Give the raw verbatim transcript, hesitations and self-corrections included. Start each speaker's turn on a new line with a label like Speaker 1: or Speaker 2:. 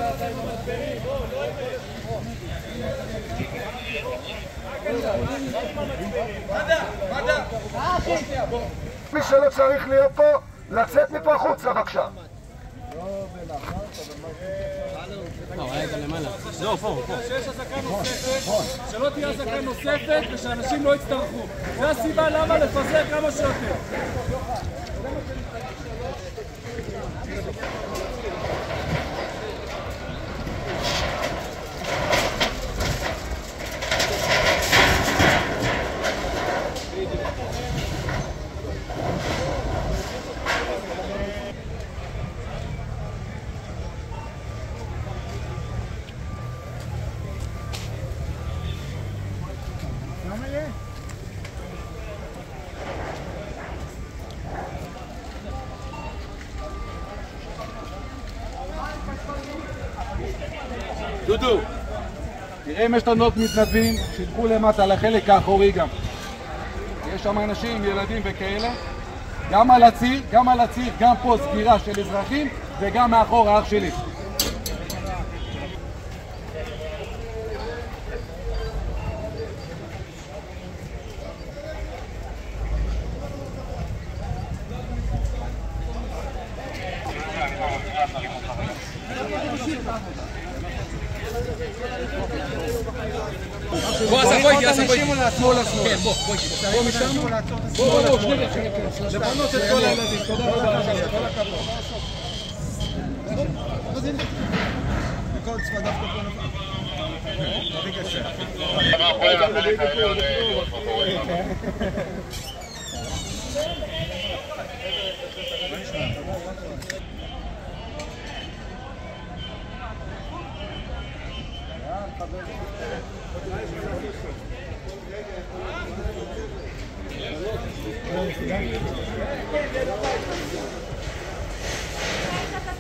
Speaker 1: מי שלא צריך להיות פה, לצאת מפה החוצה בבקשה.
Speaker 2: לא, פה, פה. שיש אזעקה נוספת, שלא תהיה אזעקה נוספת ושאנשים לא יצטרכו. זו הסיבה למה לפזר כמה שיותר.
Speaker 3: דודו, תראה אם יש לנו מתנדבים, שילכו למטה לחלק האחורי גם. יש שם אנשים, ילדים וכאלה. גם על הציר, גם על הציר, גם פה סגירה של אזרחים וגם מאחור האח שלי.
Speaker 2: בוא, אז בוא איתי, אז בוא איתי. כן, בוא, בוא איתי. בוא משם. בוא, בוא, בוא. לפנות את כל הילדים. תודה רבה. כל הכבוד. מכל צפה דווקא פה נפל. הכי קשה. אנחנו יכולים לחלק היום עוד פרטורים. Thank you.